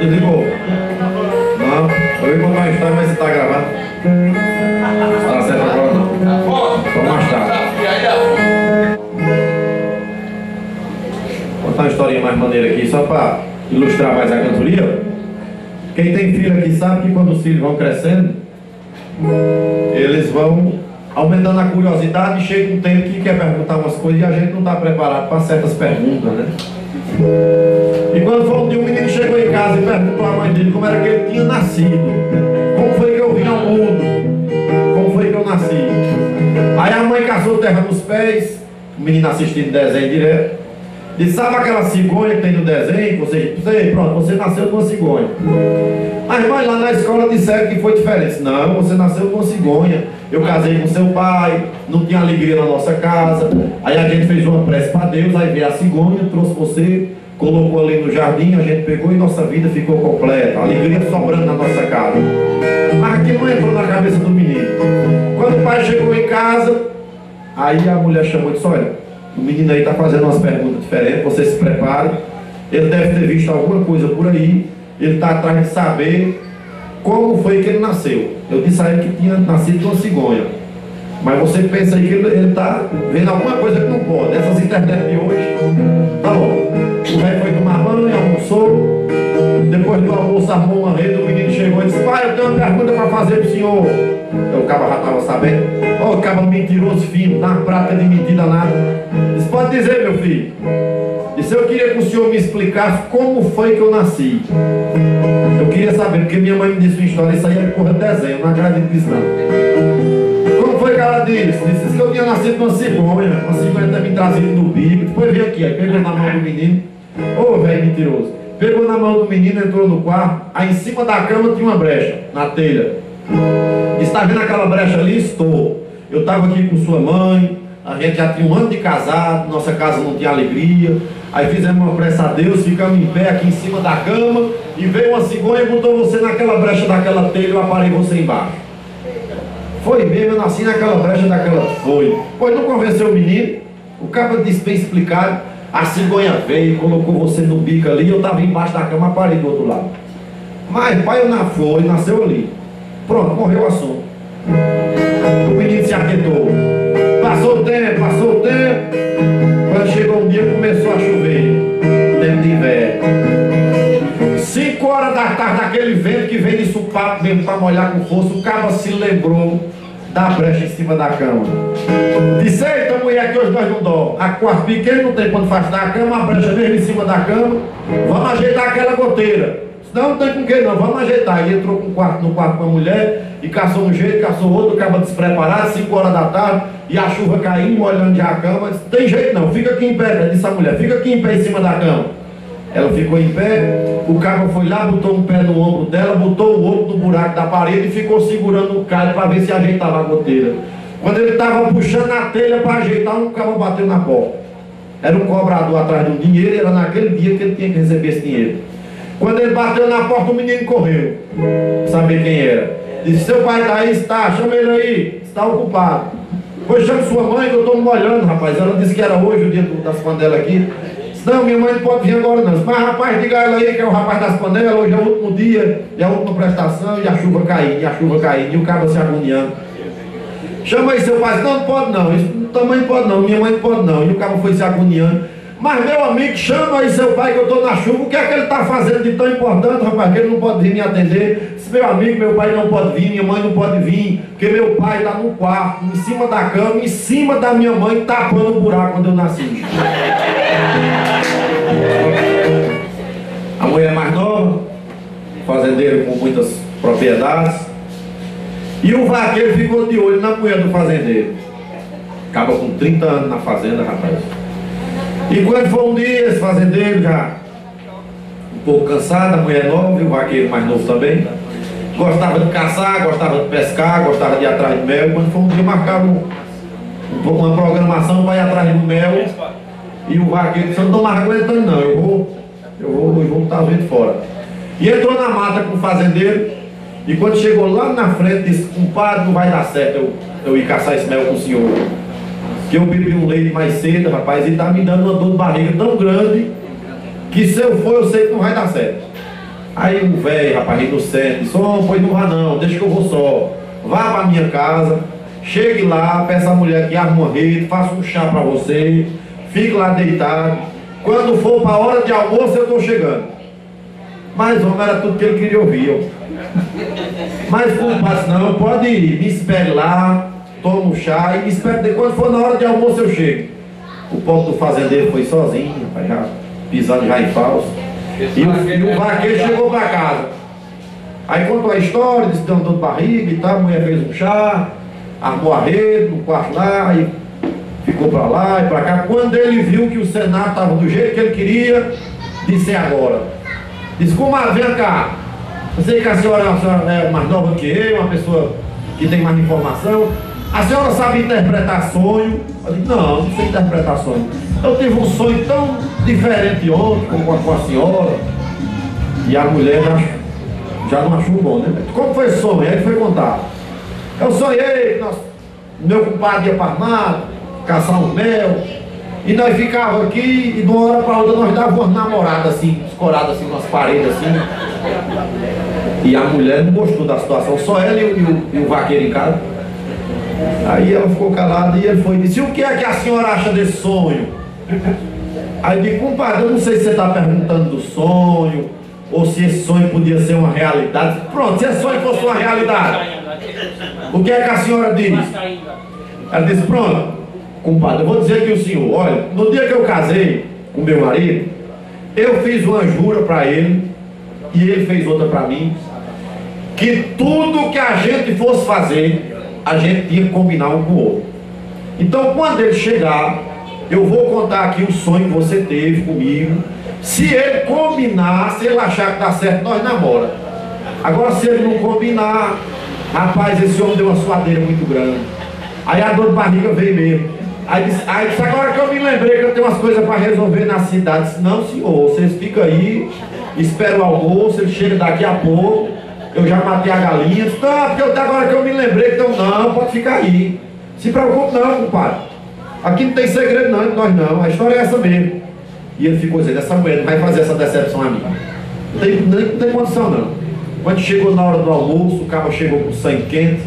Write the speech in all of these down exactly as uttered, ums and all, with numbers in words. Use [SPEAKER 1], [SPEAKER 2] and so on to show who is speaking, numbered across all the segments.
[SPEAKER 1] desligou? Não, eu vou contar uma história, mas você está gravando. Não está certo agora não. Só mais tarde. Vou contar uma historinha mais maneira aqui, só para ilustrar mais a cantoria. Quem tem filho aqui sabe que quando os filhos vão crescendo, eles vão aumentando a curiosidade e chega um tempo que quer perguntar umas coisas e a gente não está preparado para certas perguntas, né? E quando foi um dia, um menino chegou em casa e perguntou à mãe dele como era que ele tinha nascido. Como foi que eu vim ao mundo? Como foi que eu nasci? Aí a mãe caçou terra nos pés, o menino assistindo desenho direto. E sabe aquela cigonha que tem no desenho? Você, você, pronto, você nasceu com uma cigonha. Mas mãe, lá na escola disseram que foi diferente. Não, você nasceu com uma cigonha. Eu casei com seu pai, não tinha alegria na nossa casa. Aí a gente fez uma prece para Deus, aí veio a cigonha, trouxe você, colocou ali no jardim, a gente pegou e nossa vida ficou completa. Alegria sobrando na nossa casa. Mas aqui não entrou na cabeça do menino. Quando o pai chegou em casa, aí a mulher chamou e disse, olha, o menino aí está fazendo umas perguntas diferentes, você se prepare. Ele deve ter visto alguma coisa por aí. Ele está atrás de saber como foi que ele nasceu. Eu disse a ele que tinha nascido de uma cigonha. Mas você pensa aí que ele está vendo alguma coisa que não pode. Essas internet de hoje, tá bom. O velho foi tomar banho, almoçou. Depois do almoço armou uma rede, o menino chegou e disse, pai, eu tenho uma pergunta para fazer para o senhor. Então o cabo já estava sabendo. Ó, oh, o cabo mentiroso fino, na prática de mentira nada. Disse, pode dizer, meu filho. Disse, eu queria que o senhor me explicasse como foi que eu nasci. Eu queria saber, porque minha mãe me disse uma história, isso aí é porra de desenho, eu não acredito nisso não. Como foi que ela disse? Disse que eu tinha nascido numa cigonha, uma cigonha tinha me trazido no bico. Depois veio aqui, aí pegou na mão do menino. Ô, oh, velho mentiroso. Pegou na mão do menino, entrou no quarto, aí em cima da cama tinha uma brecha, na telha. Disse, tá vendo aquela brecha ali? Estou. Eu estava aqui com sua mãe, a gente já tinha um ano de casado, nossa casa não tinha alegria. Aí fizemos uma prece a Deus, ficamos em pé aqui em cima da cama, e veio uma cigonha e botou você naquela brecha daquela telha e eu aparei você embaixo. Foi mesmo, eu nasci naquela brecha daquela... Foi. Pois não convenceu o menino, o cara disse bem explicado, a cigonha veio, colocou você no bico ali, eu estava embaixo da cama, aparei do outro lado. Mas pai, eu não foi, nasceu ali. Pronto, morreu o assunto. O menino se aquietou. Passou o tempo, passou o tempo. Quando chegou um dia, começou a chover. Tempo de inverno. Cinco horas da tarde, aquele vento que vem de supapo mesmo para molhar com força, o cabo se lembrou da brecha em cima da cama. Disse, eita mulher, que hoje nós não dó. A quarto pequeno não tem quando faz da cama, a brecha mesmo em cima da cama. Vamos ajeitar aquela goteira. Não, não tem com quem não, vamos ajeitar. Ele entrou com um quarto, no quarto com a mulher e caçou um jeito, caçou outro, acaba despreparado, cinco horas da tarde, e a chuva caindo, molhando já a cama. Disse, tem jeito não, fica aqui em pé, disse a mulher, fica aqui em pé em cima da cama. Ela ficou em pé, o cabo foi lá, botou um pé no ombro dela, botou o outro no buraco da parede e ficou segurando o cabo para ver se ajeitava a goteira. Quando ele estava puxando a telha para ajeitar, um cabo bateu na porta. Era um cobrador atrás do dinheiro, era naquele dia que ele tinha que receber esse dinheiro. Quando ele bateu na porta, o menino correu, saber quem era. Disse, seu pai está aí? Está, chama ele aí, está ocupado. Pois chama sua mãe que eu estou me molhando, rapaz. Ela disse que era hoje o dia das panelas aqui. Disse, não, minha mãe não pode vir agora não. Mas rapaz, diga a ela aí que é o rapaz das panelas, hoje é o último dia, é a última prestação, e a chuva caindo, e a chuva caindo, e o cabo se agoniando. Chama aí seu pai. Não, não pode não, isso também não pode não, minha mãe não pode não. E o cabo foi se agoniando. Mas meu amigo, chama aí seu pai que eu estou na chuva. O que é que ele está fazendo de tão importante, rapaz, que ele não pode vir me atender? Disse, meu amigo, meu pai não pode vir, minha mãe não pode vir, porque meu pai está no quarto, em cima da cama, em cima da minha mãe, tapando o buraco quando eu nasci. A mulher mais nova, fazendeiro com muitas propriedades, e o vaqueiro ficou de olho na mulher do fazendeiro. Acaba com trinta anos na fazenda, rapaz. E quando foi um dia, esse fazendeiro já um pouco cansado, a mulher nova, e o vaqueiro mais novo também, gostava de caçar, gostava de pescar, gostava de ir atrás de mel. Quando foi um dia, marcaram um, uma programação para ir atrás do mel, e o vaqueiro disse, eu não estou mais aguentando não, eu vou, eu vou, eu vou botar o vento fora. E entrou na mata com o fazendeiro, e quando chegou lá na frente, disse, compadre, não vai dar certo eu, eu ir caçar esse mel com o senhor. Que eu bebi um leite mais cedo, rapaz, e está me dando uma dor de barriga tão grande que se eu for, eu sei que não vai dar certo. Aí o velho, rapaz, inocente, disse, oh, pois não vá não, deixa que eu vou só. Vá pra minha casa, chegue lá, peça a mulher que arruma uma rede, faça um chá pra você, fique lá deitado. Quando for pra hora de almoço, eu tô chegando. Mas, homem, era tudo que ele queria ouvir. Eu. Mas, compadre, não, pode ir, me espere lá, toma um chá e me espere, quando for na hora de almoço eu chego. O povo do fazendeiro foi sozinho, rapaz, já pisando já em falso. E o, e o vaqueiro chegou para casa. Aí contou a história, disse que deu uma dor de barriga e tal, a mulher fez um chá, armou a rede no quarto lá, e ficou para lá e para cá. Quando ele viu que o cenário estava do jeito que ele queria, disse agora. Disse, comadre, vem cá. Eu sei que a senhora, a senhora é mais nova que eu, uma pessoa que tem mais informação. A senhora sabe interpretar sonho? Eu disse, não, não sei interpretar sonho. Eu tive um sonho tão diferente ontem com a, com a senhora. E a mulher já, já não achou bom, né? Como foi esse sonho? Aí ele foi contar. Eu sonhei que nós, meu compadre ia para a mata, caçar um mel. E nós ficávamos aqui e de uma hora para outra nós dávamos umas namoradas assim, escoradas assim, umas paredes assim. E a mulher não gostou da situação, só ela e o, e o, e o vaqueiro em casa. Aí ela ficou calada e ele foi e disse, e o que é que a senhora acha desse sonho? Aí eu disse, compadre, eu não sei se você está perguntando do sonho, ou se esse sonho podia ser uma realidade. Pronto, se esse sonho fosse uma realidade, o que é que a senhora diz? Ela disse, pronto, compadre, eu vou dizer aqui o senhor, olha, no dia que eu casei com meu marido, eu fiz uma jura para ele, e ele fez outra para mim, que tudo que a gente fosse fazer, a gente tinha que combinar um com o outro. Então quando ele chegar, eu vou contar aqui o sonho que você teve comigo. Se ele combinar, se ele achar que dá certo, nós namora. Agora se ele não combinar, rapaz, esse homem deu uma suadeira muito grande. Aí a dor de barriga veio mesmo. Aí disse, aí disse, agora que eu me lembrei que eu tenho umas coisas para resolver na cidade. Disse, não senhor, vocês ficam aí, esperam o almoço, ele chega daqui a pouco. Eu já matei a galinha. Disse, não, porque eu, agora que eu me lembrei, então não, pode ficar aí. Se preocupe não, compadre. Aqui não tem segredo não, nós não, a história é essa mesmo. E ele ficou dizendo, essa mulher não vai fazer essa decepção a mim. Não tem, não, não tem condição não. Quando chegou na hora do almoço, o cara chegou com sangue quente.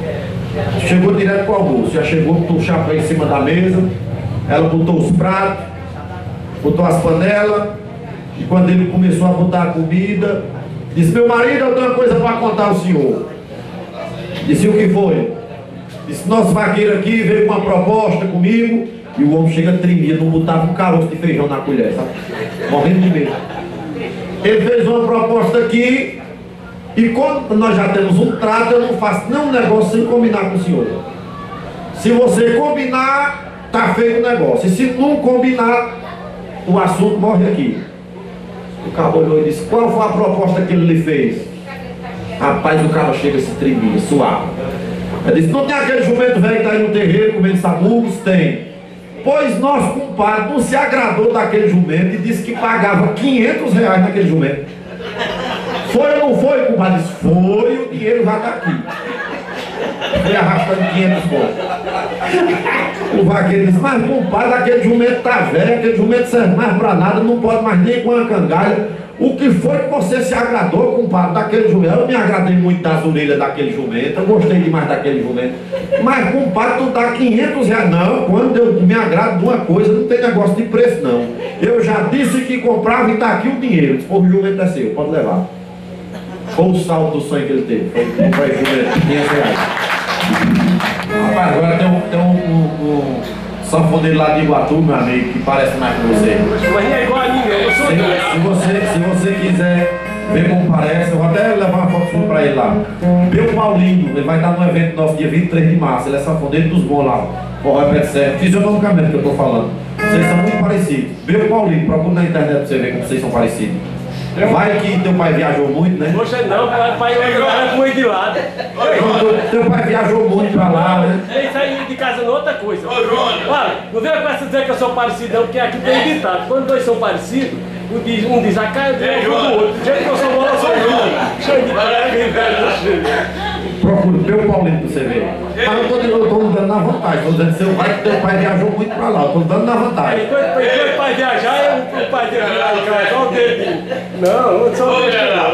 [SPEAKER 1] Chegou direto para o almoço, já chegou, botou o chapéu em cima da mesa. Ela botou os pratos, botou as panelas. E quando ele começou a botar a comida, disse, meu marido, eu tenho uma coisa para contar ao senhor. Disse, o que foi? Disse, nosso vaqueiro aqui veio com uma proposta comigo. E o homem chega tremido, não botava um caroço de feijão na colher, sabe? Morrendo de medo. Ele fez uma proposta aqui. E quando nós já temos um trato, eu não faço nenhum negócio sem combinar com o senhor. Se você combinar, tá feito o negócio. E se não combinar, o assunto morre aqui. O cabo olhou e disse, qual foi a proposta que ele lhe fez? Rapaz, o cabo chega se tremia, suave. Ele disse, não tem aquele jumento velho que está aí no terreiro comendo sabugos? Tem. Pois nosso compadre não se agradou daquele jumento e disse que pagava quinhentos reais naquele jumento. Foi ou não foi, compadre? Disse, foi, o dinheiro já está aqui. Foi arrastando quinhentos pontos. O vaqueiro disse, mas compadre, aquele jumento está velho, aquele jumento serve mais para nada, não pode mais nem com uma cangalha. O que foi que você se agradou, compadre, daquele jumento? Eu me agradei muito das orelhas daquele jumento, eu gostei demais daquele jumento. Mas, compadre, tu dá quinhentos reais. Não, quando eu me agrado de uma coisa, não tem negócio de preço, não. Eu já disse que comprava e está aqui o dinheiro. Disse, pô, o jumento é seu, pode levar. Foi o saldo do sonho que ele teve. Foi comprar esse jumento, quinhentos reais. Rapaz, agora tem um, tem um, um, um sanfoneiro lá de Iguatu, meu amigo, que parece mais com você.
[SPEAKER 2] Mas é igual a mim, eu sou
[SPEAKER 1] se, se, você, se você quiser ver como parece, eu vou até levar uma foto sua pra ele lá. Meu Paulinho, ele vai estar no evento nosso dia vinte e três de março, ele é sanfoneiro dos bons lá. Porra, repete certo. Fisionomicamente que eu tô falando. Vocês são muito parecidos. Meu Paulinho, procura na internet pra você ver como vocês são parecidos. Vai que teu pai viajou muito, né?
[SPEAKER 2] Poxa, não, o pai era muito de lado.
[SPEAKER 1] Teu pai viajou muito pra lá, né?
[SPEAKER 2] Ele saiu de casa não outra coisa. Olha, não venha com essa dizer que eu sou parecido, não, porque aqui tem ditado. Quando dois são parecidos, um diz, um diz a cara e o outro. Do jeito que eu sou bola, eu sou o cheio de cara.
[SPEAKER 1] Procura o teu Paulinho pra você ver. Mas eu tô, eu tô dando na vantagem. Estou dizendo que seu pai, que teu pai viajou muito pra lá. Eu tô dando na vantagem.
[SPEAKER 2] Enquanto o pai viajar, o pai dele viajar. Só o dedo. Não, só o dedo.